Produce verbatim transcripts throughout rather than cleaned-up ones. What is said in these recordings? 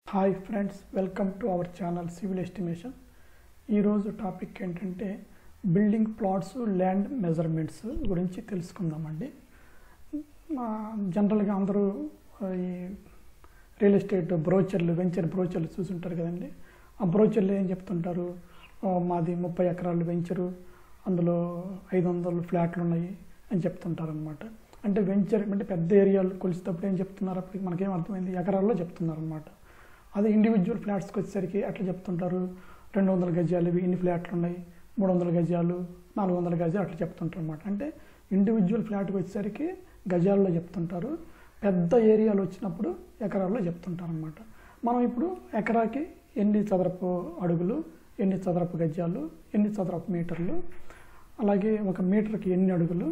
Hi friends, welcome to our channel civil estimation. ఈరోజు topic ఏంటంటే building plots, land measurements గురించి తెలుసుకుందామండి. జనరల్గా అందరూ ఈ రియల్ ఎస్టేట్ బ్రోచర్లు, వెంచర్ బ్రోచర్లు చూసుంటారు కదండి. ఆ బ్రోచర్లు ఏం చెప్తుంటారు, మాది ముప్పై ఎకరాలు వెంచరు, అందులో ఐదు వందలు ఫ్లాట్లు ఉన్నాయి అని చెప్తుంటారు అనమాట. అంటే వెంచర్ అంటే పెద్ద ఏరియాలు కొలిసేటప్పుడు ఏం చెప్తున్నారు, అప్పటికి మనకేం అర్థమైంది, ఎకరాల్లో చెప్తున్నారు అనమాట. అదే ఇండివిజువల్ ఫ్లాట్స్కి వచ్చేసరికి అట్లా చెప్తుంటారు, రెండు వందల గజాలు ఇవి ఇన్ని ఫ్లాట్లు ఉన్నాయి, మూడు వందల గజాలు, నాలుగు వందల గజాలు అట్లా చెప్తుంటారు అనమాట. అంటే ఇండివిజువల్ ఫ్లాట్కి వచ్చేసరికి గజాల్లో చెప్తుంటారు, పెద్ద ఏరియాలు వచ్చినప్పుడు ఎకరాల్లో చెప్తుంటారు అనమాట. మనం ఇప్పుడు ఎకరాకి ఎన్ని చదరపు అడుగులు, ఎన్ని చదరపు గజాలు, ఎన్ని చదరపు మీటర్లు, అలాగే ఒక మీటర్కి ఎన్ని అడుగులు,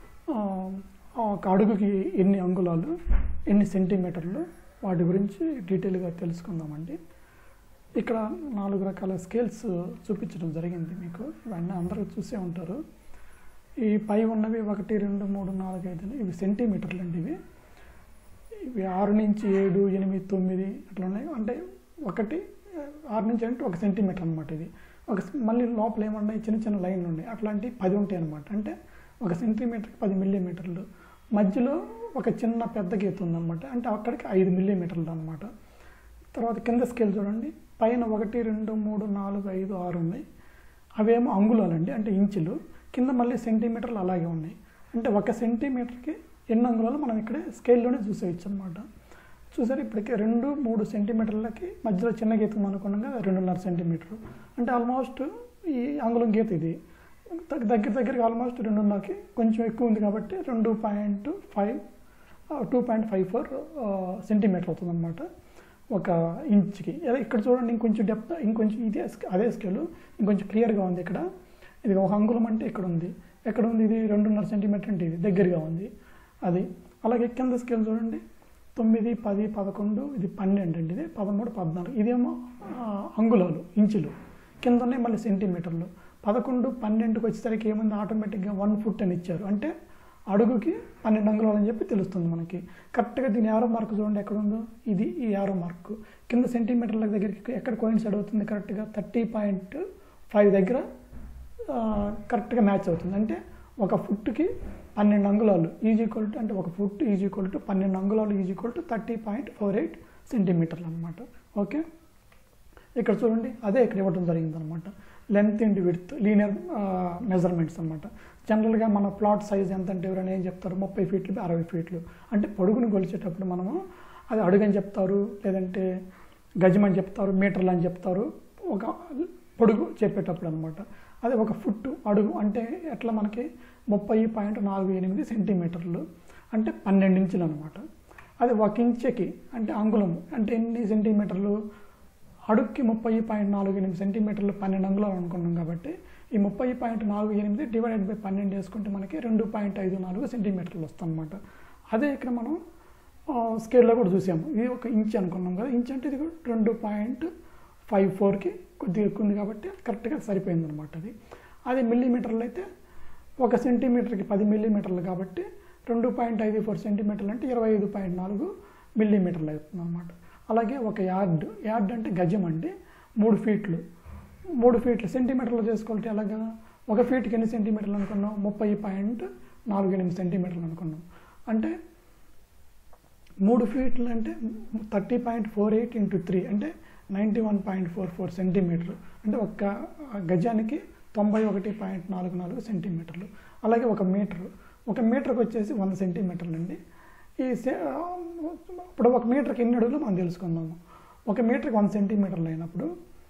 ఒక అడుగుకి ఎన్ని అంగుళాలు, ఎన్ని సెంటీమీటర్లు, వాటి గురించి డీటెయిల్గా తెలుసుకుందామండి. ఇక్కడ నాలుగు రకాల స్కేల్స్ చూపించడం జరిగింది మీకు, ఇవన్నీ అందరూ చూసే ఉంటారు. ఈ పై ఉన్నవి ఒకటి, రెండు, మూడు, నాలుగు, ఐదు ఇవి సెంటీమీటర్లు అండి. ఇవి ఇవి ఆరు నుంచి ఏడు, ఎనిమిది, తొమ్మిది అట్లా ఉన్నాయి. అంటే ఒకటి ఆరు నుంచి అంటే ఒక సెంటీమీటర్ అనమాట. ఇది ఒక మళ్ళీ లోపల ఏమన్నాయి, చిన్న చిన్న లైన్లు ఉన్నాయి, అట్లాంటివి పది ఉంటాయి అనమాట. అంటే ఒక సెంటీమీటర్కి పది మిల్లీమీటర్లు, మధ్యలో ఒక చిన్న పెద్ద గీత ఉందన్నమాట, అంటే అక్కడికి ఐదు మిల్లీమీటర్లు అనమాట. తర్వాత కింద స్కేల్ చూడండి, పైన ఒకటి, రెండు, మూడు, నాలుగు, ఐదు, ఆరు ఉన్నాయి, అవేమో అంగుళాలు అండి, అంటే ఇంచులు. కింద మళ్ళీ సెంటీమీటర్లు అలాగే ఉన్నాయి. అంటే ఒక సెంటీమీటర్కి ఎన్ని అంగుళాలు మనం ఇక్కడ స్కేల్లోనే చూసేయచ్చు అనమాట. చూసారు, ఇప్పటికి రెండు మూడు సెంటీమీటర్లకి మధ్యలో చిన్న గీత అనుకున్నాం కదా, రెండున్నర సెంటీమీటరు. అంటే ఆల్మోస్ట్ ఈ అంగుళం గీత ఇది దగ్గర దగ్గరగా ఆల్మోస్ట్ రెండున్నరకి కొంచెం ఎక్కువ ఉంది కాబట్టి రెండు point five two point five four centimetre అవుతుంది అనమాట ఒక ఇంచుకి. అదే ఇక్కడ చూడండి, ఇంకొంచెం డెప్త్, ఇంకొంచెం ఇదే అదే స్కేలు ఇంకొంచెం క్లియర్గా ఉంది. ఇక్కడ ఇది ఒక అంగుళం అంటే ఇక్కడ ఉంది, ఎక్కడ ఉంది, ఇది రెండున్నర సెంటీమీటర్ అంటే ఇది దగ్గరగా ఉంది అది. అలాగే కింద స్కేల్ చూడండి, తొమ్మిది, పది, పదకొండు, ఇది పన్నెండు అండి, ఇది పదమూడు, పద్నాలుగు, ఇదేమో అంగుళాలు ఇంచులు, కింద ఉన్నాయి మళ్ళీ సెంటీమీటర్లు. పదకొండు పన్నెండుకి వచ్చేసరికి ఏముంది, ఆటోమేటిక్గా వన్ ఫుట్ అని ఇచ్చారు, అంటే అడుగుకి పన్నెండు అంగుళాలు అని చెప్పి తెలుస్తుంది మనకి. కరెక్ట్గా దీని యారో మార్క్ చూడండి ఎక్కడ ఉందో, ఇది ఈ యారో మార్క్ కింద సెంటీమీటర్ల దగ్గరికి ఎక్కడ కోయిన్సైడ్ అవుతుంది, కరెక్ట్గా థర్టీ పాయింట్ ఫైవ్ దగ్గర కరెక్ట్గా మ్యాచ్ అవుతుంది. అంటే ఒక ఫుట్కి పన్నెండు అంగుళాలు ఈజ్ ఈక్వల్ టు, అంటే ఒక ఫుట్ ఈజ్ ఈక్వల్ టు పన్నెండు అంగుళాలు is equal to thirty point four eight సెంటీమీటర్లు అనమాట. ఓకే, ఇక్కడ చూడండి అదే ఇక్కడ ఇవ్వడం జరిగింది అనమాట. లెంత్ ఇంటి విడ్త్ లీనియర్ మెజర్మెంట్స్ అనమాట. జనరల్గా మన ప్లాట్ సైజ్ ఎంత అంటే ఎవరైనా ఏం చెప్తారు, ముప్పై ఫీట్లు అరవై ఫీట్లు అంటే పొడుగును కొలిచేటప్పుడు మనము అది అడుగని చెప్తారు, లేదంటే గజమని చెప్తారు, మీటర్లు అని చెప్తారు ఒక పొడుగు చెప్పేటప్పుడు అనమాట. అదే ఒక ఫుట్ అడుగు అంటే ఎట్లా మనకి ముప్పై పాయింట్ నాలుగు ఎనిమిది సెంటీమీటర్లు అంటే పన్నెండు ఇంచులు అనమాట. అది ఒక ఇంచుకి అంటే అంగుళము అంటే ఎన్ని సెంటీమీటర్లు, అడుగుకి ముప్పై పాయింట్ నాలుగు ఎనిమిది సెంటీమీటర్లు పన్నెండు అంగుళాలు అనుకున్నాం కాబట్టి ఈ ముప్పై పాయింట్ నాలుగు ఎనిమిది డివైడెడ్ బై పన్నెండు వేసుకుంటే మనకి రెండు పాయింట్ ఐదు నాలుగు సెంటీమీటర్లు వస్తాయి అనమాట. అదే ఇక్కడ మనం స్కేల్లో కూడా చూసాము, ఇది ఒక ఇంచ్ అనుకున్నాం కదా, ఇంచ్ అంటే ఇది రెండు పాయింట్ ఫైవ్ ఫోర్కి కొద్దిగా ఎక్కువ ఉంది కాబట్టి కరెక్ట్గా సరిపోయింది అనమాట. అది అదే మిల్లీమీటర్లు అయితే ఒక సెంటీమీటర్కి పది మిల్లీమీటర్లు కాబట్టి రెండు పాయింట్ ఐదు ఫోర్ సెంటీమీటర్లు అంటే ఇరవై ఐదు పాయింట్ నాలుగు మిల్లీమీటర్లు అవుతుంది అనమాట. అలాగే ఒక యార్డ్, యార్డ్ అంటే గజం అండి, మూడు ఫీట్లు మూడు ఫీట్లు సెంటీమీటర్లు చేసుకోవాలంటే అలాగా ఒక ఫీట్కి ఎన్ని సెంటీమీటర్లు అనుకున్నాం, ముప్పై పాయింట్ నాలుగు ఎనిమిది సెంటీమీటర్లు అనుకున్నాం. అంటే మూడు ఫీట్లు అంటే thirty point four eight into three అంటే ninety one point four four సెంటీమీటర్లు అంటే ఒక గజానికి తొంభై ఒకటి పాయింట్ నాలుగు నాలుగు సెంటీమీటర్లు. అలాగే ఒక మీటరు, ఒక మీటర్కి వచ్చేసి వంద సెంటీమీటర్లు అండి. ఈ ఇప్పుడు ఒక మీటర్కి ఎన్ని అడుగులు మనం తెలుసుకుందాము. ఒక మీటర్కి వంద సెంటీమీటర్లు అయినప్పుడు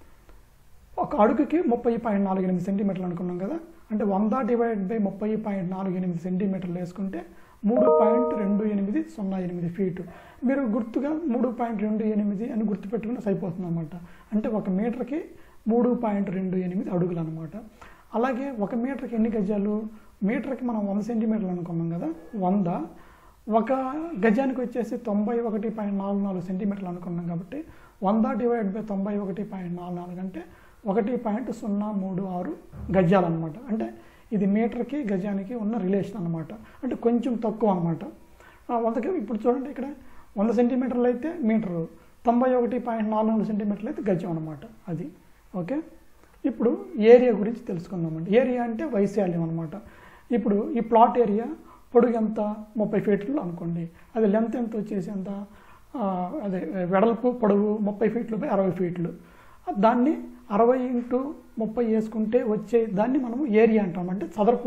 ఒక అడుగుకి ముప్పై పాయింట్ నాలుగు ఎనిమిది సెంటీమీటర్లు అనుకున్నాం కదా, అంటే వంద డివైడ్ బై ముప్పై పాయింట్ నాలుగు ఎనిమిది సెంటీమీటర్లు వేసుకుంటే మూడు పాయింట్ రెండు ఎనిమిది సున్నా ఎనిమిది ఫీటు. మీరు గుర్తుగా మూడు పాయింట్ రెండు ఎనిమిది అని గుర్తుపెట్టుకుని సరిపోతుంది అనమాట. అంటే ఒక మీటర్కి మూడు పాయింట్ రెండు ఎనిమిది అడుగులు అనమాట. అలాగే ఒక మీటర్కి ఎన్ని గజాలు, మీటర్కి మనం వంద సెంటీమీటర్లు అనుకున్నాం కదా, వంద ఒక గజానికి వచ్చేసి తొంభై ఒకటి పాయింట్ నాలుగు నాలుగు సెంటీమీటర్లు అనుకున్నాం కాబట్టి వంద డివైడ్ బై తొంభై ఒకటి పాయింట్ నాలుగు నాలుగు అంటే ఒకటి పాయింట్ సున్నా మూడు ఆరు గజాలు అనమాట. అంటే ఇది మీటర్కి గజానికి ఉన్న రిలేషన్ అనమాట, అంటే కొంచెం తక్కువ అనమాట. వందకి ఇప్పుడు చూడండి ఇక్కడ వంద సెంటీమీటర్లు అయితే మీటరు, తొంభై ఒకటి పాయింట్ నాలుగు నాలుగు సెంటీమీటర్లు అయితే గజం అనమాట అది. ఓకే, ఇప్పుడు ఏరియా గురించి తెలుసుకుందామండి. ఏరియా అంటే వైశాల్యం అనమాట. ఇప్పుడు ఈ ప్లాట్ ఏరియా పొడుగు ఎంత, ముప్పై ఫీట్లు అనుకోండి. అది లెంత్ ఎంత వచ్చేసి ఎంత, అదే వెడల్పు పొడవు ముప్పై ఫీట్లు బై అరవై ఫీట్లు. దాన్ని అరవై ఇంటూ ముప్పై వేసుకుంటే వచ్చే దాన్ని మనం ఏరియా అంటాం. అంటే చదరపు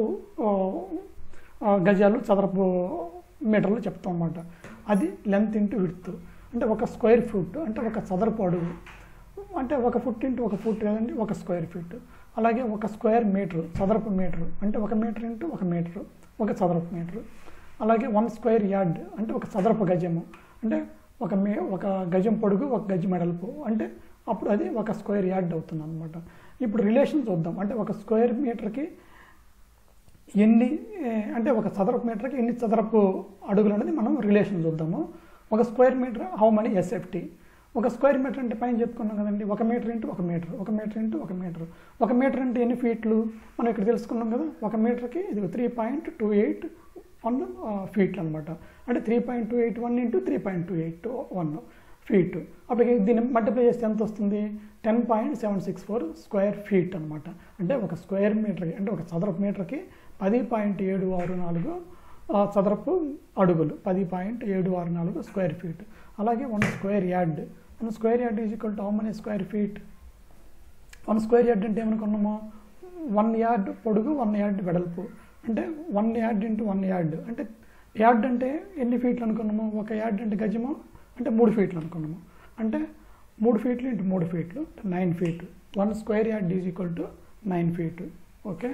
గజాలు చదరపు మీటర్లు చెప్తాం అన్నమాట. అది లెంత్ ఇంటూ విడ్త్. అంటే ఒక స్క్వేర్ ఫుట్ అంటే ఒక చదరపు అడుగు, అంటే ఒక ఫుట్ ఇంటూ ఒక ఫుట్ కదండి ఒక స్క్వేర్ ఫీట్. అలాగే ఒక స్క్వేర్ మీటరు చదరపు మీటరు అంటే ఒక మీటర్ ఇంటూ ఒక మీటరు ఒక చదరపు మీటరు. అలాగే వన్ స్క్వేర్ యార్డ్ అంటే ఒక చదరపు గజము, అంటే ఒక మే ఒక గజం పొడుగు ఒక గజం వెడల్పు, అంటే అప్పుడు అది ఒక స్క్వేర్ యార్డ్ అవుతుంది అనమాట. ఇప్పుడు రిలేషన్ చూద్దాం. అంటే ఒక స్క్వేర్ మీటర్కి ఎన్ని, అంటే ఒక చదరపు మీటర్కి ఎన్ని చదరపు అడుగులు అనేది మనం రిలేషన్ చూద్దాము. ఒక square metre how many SFT. ఒక స్క్వేర్ మీటర్ అంటే పైన చెప్పుకున్నాం కదండి, ఒక మీటర్ ఇంటూ ఒక మీటర్ ఒక మీటర్ ఇంటూ ఒక మీటర్. ఒక మీటర్ అంటే ఎన్ని ఫీట్లు మనం ఇక్కడ తెలుసుకున్నాం కదా. ఒక మీటర్కి ఇది three point two eight one ఫీట్లు అనమాట. అంటే three point two eight one into three point two eight one feet. అప్పటికి దీన్ని మల్టిప్లై చేస్తే ఎంత వస్తుంది, ten point seven six four square feet అనమాట. అంటే ఒక స్క్వేర్ మీటర్కి అంటే ఒక చదరపు మీటర్కి పది పాయింట్ ఏడు ఆరు నాలుగు చదరపు అడుగులు, పది పాయింట్ ఏడు ఆరు నాలుగు స్క్వేర్ ఫీట్. అలాగే one square yard, one square yard is equal to how many square feet. One square yard అంటే ఏమనుకున్నాము, వన్ యార్డ్ పొడుగు వన్ యార్డ్ వెడల్పు, అంటే one yard into one yard. అంటే యార్డ్ అంటే ఎన్ని ఫీట్లు అనుకున్నాము, ఒక యార్డ్ అంటే గజము అంటే మూడు ఫీట్లు అనుకున్నాము. అంటే మూడు ఫీట్లు ఇంటూ మూడు ఫీట్లు nine feet. One square yard is equal to nine feet. Okay,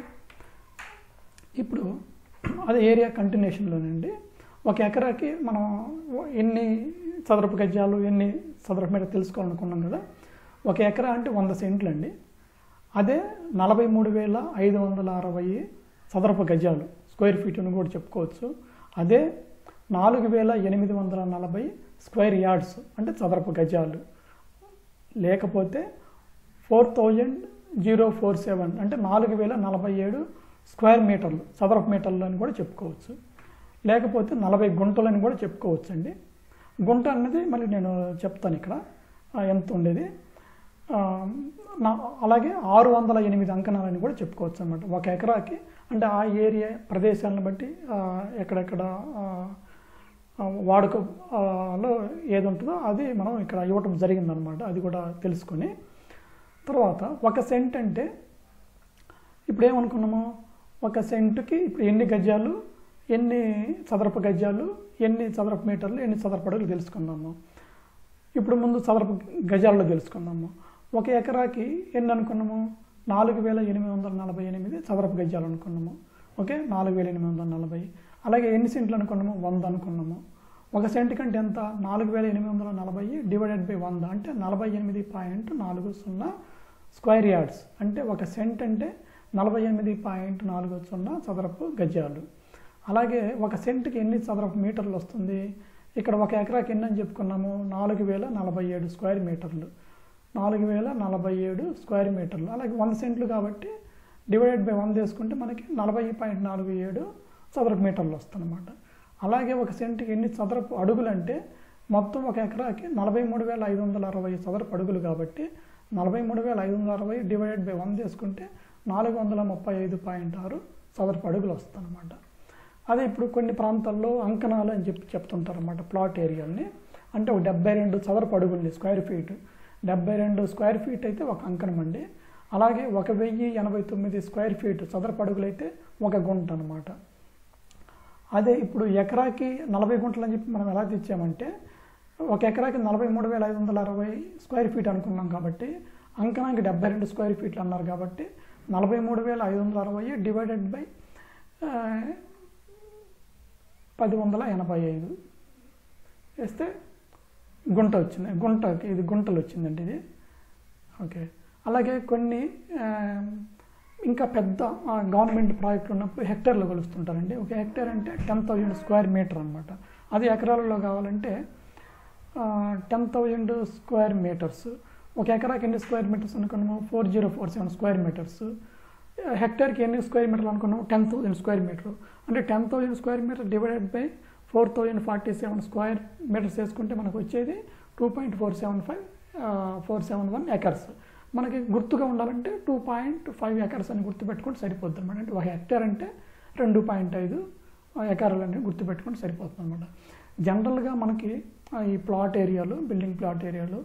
ఇప్పుడు అది ఏరియా కంటిన్యూషన్లోనండి. ఒక ఎకరాకి మనం ఎన్ని చదరపు గజాలు ఎన్ని చదరపు మీటర్ తెలుసుకోవాలనుకున్నాం కదా. ఒక ఎకరా అంటే వంద సెంట్లు అండి. అదే నలభై మూడు వేల ఐదు వందల అరవై చదరపు గజాలు స్క్వేర్ ఫీట్ అని కూడా చెప్పుకోవచ్చు. అదే నాలుగు వేల ఎనిమిది వందల నలభై స్క్వేర్ యార్డ్స్ అంటే చదరపు గజాలు. లేకపోతే four thousand zero four seven అంటే నాలుగు వేల నలభై ఏడు స్క్వేర్ మీటర్లు చదరపు మీటర్లు అని కూడా చెప్పుకోవచ్చు. లేకపోతే నలభై గుంటలని కూడా చెప్పుకోవచ్చు అండి. గుంట అన్నది మళ్ళీ నేను చెప్తాను ఇక్కడ ఎంత ఉండేది. అలాగే ఆరు వందల ఎనిమిది అంకణాలని కూడా చెప్పుకోవచ్చు అన్నమాట ఒక ఎకరాకి. అంటే ఆ ఏరియా ప్రదేశాలను బట్టి ఎక్కడెక్కడ వాడుకలో ఏది ఉంటుందో అది మనం ఇక్కడ ఇవ్వటం జరిగిందనమాట. అది కూడా తెలుసుకొని తర్వాత ఒక సెంట్ అంటే ఇప్పుడు ఏమనుకున్నాము, ఒక సెంటుకి ఇప్పుడు ఎన్ని గజాలు ఎన్ని చదరపు గజాలు ఎన్ని చదరపు మీటర్లు ఎన్ని చదరపు అడుగులు తెలుసుకుందాము. ఇప్పుడు ముందు చదరపు గజాల్లో తెలుసుకుందాము. ఒక ఎకరాకి ఎన్ని అనుకున్నాము, నాలుగు వేల ఎనిమిది వందల నలభై ఎనిమిది చదరపు గజాలు అనుకున్నాము. ఓకే, నాలుగు వేల ఎనిమిది వందల నలభై. అలాగే ఎన్ని సెంట్లు అనుకున్నాము, వంద అనుకున్నాము. ఒక సెంట్ కంటే ఎంత, నాలుగు వేల ఎనిమిది వందల నలభై డివైడెడ్ బై వంద అంటే నలభై ఎనిమిది పాయింట్ నాలుగు సున్నా స్క్వేర్ యార్డ్స్. అంటే ఒక సెంట్ అంటే నలభై ఎనిమిది పాయింట్ నాలుగు సున్నా చదరపు గజాలు. అలాగే ఒక సెంట్కి ఎన్ని చదరపు మీటర్లు వస్తుంది, ఇక్కడ ఒక ఎకరాకి ఎన్ని అని చెప్పుకున్నాము, నాలుగు వేల నలభై ఏడు స్క్వేర్ మీటర్లు నాలుగు వేల నలభై ఏడు స్క్వేర్ మీటర్లు. అలాగే వంద సెంట్లు కాబట్టి డివైడెడ్ బై వంద వేసుకుంటే మనకి నలభై పాయింట్ నాలుగు ఏడు చదరపు మీటర్లు వస్తుందన్నమాట. అలాగే ఒక సెంట్కి ఎన్ని చదరపు అడుగులు అంటే మొత్తం ఒక ఎకరాకి నలభై మూడు వేల ఐదు వందల అరవై చదరపు అడుగులు కాబట్టి నలభై మూడు వేల ఐదు వందల అరవై డివైడెడ్ బై వంద వేసుకుంటే నాలుగు వందల ముప్పై ఐదు పాయింట్ ఆరు చదరపు అడుగులు వస్తుందన్నమాట. అదే ఇప్పుడు కొన్ని ప్రాంతాల్లో అంకణాలు అని చెప్పి చెప్తుంటారు అన్నమాట ప్లాట్ ఏరియాని. అంటే ఒక డెబ్బై రెండు చదరపు అడుగుల్ని స్క్వేర్ ఫీట్, డెబ్బై రెండు స్క్వేర్ ఫీట్ అయితే ఒక అంకణం అండి. అలాగే ఒక వెయ్యి ఎనభై తొమ్మిది స్క్వేర్ ఫీట్ చదరపు అడుగులు అయితే ఒక గుంట అనమాట. అదే ఇప్పుడు ఎకరాకి నలభై గుంటలు అని చెప్పి మనం ఎలా తెచ్చామంటే ఒక ఎకరాకి నలభై మూడు వేల ఐదు వందల అరవై స్క్వేర్ ఫీట్ అనుకున్నాం కాబట్టి అంకణానికి డెబ్బై రెండు స్క్వేర్ ఫీట్లు అన్నారు కాబట్టి నలభై మూడు వేల ఐదు వందల అరవై డివైడెడ్ బై పది వందల ఎనభై ఐదు వేస్తే గుంట వచ్చింది. గుంటకి ఇది గుంటలు వచ్చిందండి ఇది. ఓకే, అలాగే కొన్ని ఇంకా పెద్ద గవర్నమెంట్ ప్రాజెక్టులు ఉన్నప్పుడు హెక్టర్లు కొలుస్తుంటారండి. ఒక హెక్టర్ అంటే టెన్ థౌజండ్ స్క్వేర్ మీటర్ అనమాట. అది ఎకరాలలో కావాలంటే టెన్ థౌజండ్ స్క్వేర్ మీటర్స్. ఒక ఎకరాకి ఎన్ని స్క్వేర్ మీటర్స్ అనుకున్నాము, four zero four seven square metres. హెక్టర్కి ఎన్ని స్క్వేర్ మీటర్లు అనుకున్నాము, టెన్ థౌజండ్ స్క్వేర్ మీటర్. అంటే ten thousand square metre divided by four thousand forty seven square metres వేసుకుంటే మనకు వచ్చేది two point four seven five four seven one acres. మనకి గుర్తుగా ఉండాలంటే టూ పాయింట్ ఫైవ్ ఎకర్స్ అని గుర్తుపెట్టుకుంటే సరిపోతుంది అనమాట. అంటే ఒక హెక్టర్ అంటే రెండు పాయింట్ ఐదు ఎకరాలు అని గుర్తుపెట్టుకుంటే సరిపోతుంది అనమాట. జనరల్గా మనకి ఈ ప్లాట్ ఏరియాలు, బిల్డింగ్ ప్లాట్ ఏరియాలు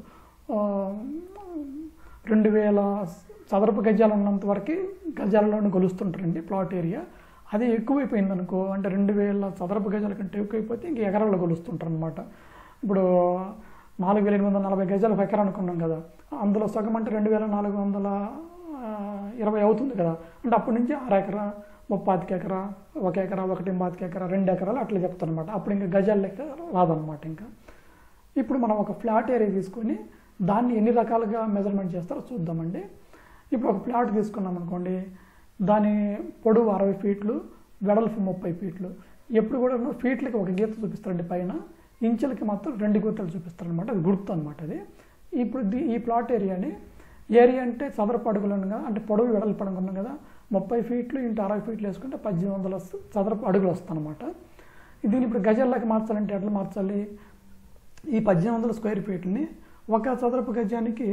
రెండు వేల చదరపు గజాలు ఉన్నంత వరకు గజాలలోనే కొలుస్తుంటారండి ప్లాట్ ఏరియా. అది ఎక్కువైపోయింది అనుకో, అంటే రెండు వేల చదరపు గజాల కంటే ఎక్కువైపోతే ఇంక ఎకరాల్లో కొలుస్తుంటారు అనమాట. ఇప్పుడు నాలుగు వేల ఎనిమిది వందల నలభై గజాలు ఒక ఎకరా అనుకున్నాం కదా, అందులో సగం అంటే రెండు వేల నాలుగు వందల ఇరవై అవుతుంది కదా. అంటే అప్పటి నుంచి అర ఎకరా, ముప్పాతికి ఎకరా, ఒక ఎకరా, ఒకటి పాతిక ఎకరా, రెండు ఎకరాలు అట్లా చెప్తాను అనమాట. అప్పుడు ఇంకా గజాల లెక్క రాదనమాట. ఇంకా ఇప్పుడు మనం ఒక ఫ్లాట్ ఏరియా తీసుకొని దాన్ని ఎన్ని రకాలుగా మెజర్మెంట్ చేస్తారో చూద్దామండి. ఇప్పుడు ఒక ఫ్లాట్ తీసుకున్నాం అనుకోండి, దాని పొడవు అరవై ఫీట్లు, వెడల్పు ముప్పై ఫీట్లు. ఎప్పుడు కూడా ఫీట్లకి ఒక గీత చూపిస్తారండి పైన, ఇంచులకి మాత్రం రెండు గీతలు చూపిస్తారు అనమాట. అది గుర్తు అనమాట అది. ఇప్పుడు ఈ ప్లాట్ ఏరియాని, ఏరియా అంటే చదరపు అడుగులు అనగా, అంటే పొడవు వెడల్పు అనుకున్నాం కదా, ముప్పై ఫీట్లు ఇంటూ అరవై ఫీట్లు వేసుకుంటే పద్దెనిమిది వందల చదరపు అడుగులు వస్తాయి అనమాట. దీన్ని ఇప్పుడు గజాల్లోకి మార్చాలంటే ఎట్లా మార్చాలి? ఈ పద్దెనిమిది వందల స్క్వేర్ ఫీట్ని ఒక చదరపు గజానికి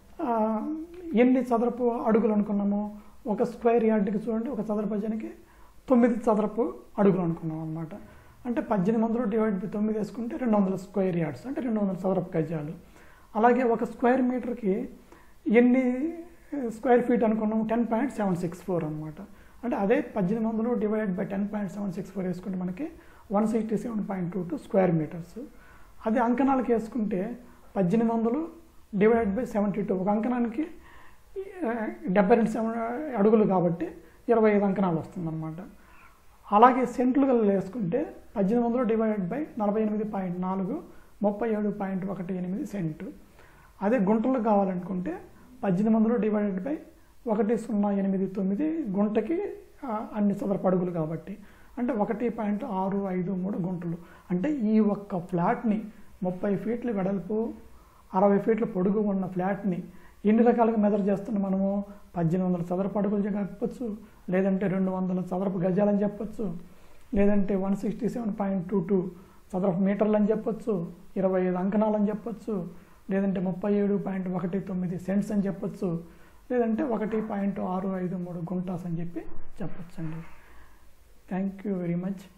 ఎన్ని చదరపు అడుగులు అనుకున్నాము? ఒక స్క్వేర్ యార్డ్కి చూడండి, ఒక చదరపు గజానికి తొమ్మిది చదరపు అడుగులు అనుకున్నాం అనమాట. అంటే పద్దెనిమిది వందలు డివైడ్ బై తొమ్మిది వేసుకుంటే రెండు వందల స్క్వేర్ యార్డ్స్, అంటే రెండు వందల చదరపు గజాలు. అలాగే ఒక స్క్వేర్ మీటర్కి ఎన్ని స్క్వేర్ ఫీట్ అనుకున్నాము? Ten point seven six four అనమాట. అంటే అదే పద్దెనిమిది వందలు divide by ten point seven six four వేసుకుంటే మనకి one sixty seven point two two square metres. అదే అంకణాలకి వేసుకుంటే పద్దెనిమిది వందలు డివైడ్ బై సెవెంటీ టూ, ఒక అంకణానికి డెబ్బై రెండు సెవెన్ అడుగులు కాబట్టి ఇరవై ఐదు అంకణాలు వస్తుందన్నమాట. అలాగే సెంట్లు వేసుకుంటే పద్దెనిమిది వందలు డివైడ్ బై నలభై ఎనిమిది పాయింట్ నాలుగు ముప్పై ఏడు పాయింట్ ఒకటి ఎనిమిది సెంటు. అదే గుంటలు కావాలనుకుంటే పద్దెనిమిది వందలు డివైడెడ్ బై ఒకటి సున్నా ఎనిమిది తొమ్మిది గుంటకి అన్ని చదరపు అడుగులు కాబట్టి, అంటే ఒకటి పాయింట్ ఆరు ఐదు మూడు గుంటలు. అంటే ఈ ఒక్క ఫ్లాట్ని ముప్పై ఫీట్ల వెడల్పు, అరవై ఫీట్ల పొడుగు ఉన్న ఫ్లాట్ని ఎన్ని రకాలుగా మెజర్ చేస్తున్నాం మనము? పద్దెనిమిది వందల చదరపు అడుగులు చెప్పచ్చు, లేదంటే రెండు వందల చదరపు గజాలని చెప్పచ్చు, లేదంటే one sixty seven point two two చదరపు మీటర్లు అని చెప్పచ్చు, ఇరవై ఐదు అంకణాలని చెప్పచ్చు, లేదంటే ముప్పై ఏడు పాయింట్ ఒకటి తొమ్మిది సెంట్స్ అని చెప్పచ్చు, లేదంటే ఒకటి పాయింట్ ఆరు ఐదు మూడు గుంటాస్ అని చెప్పి చెప్పచ్చండి. Thank you very much.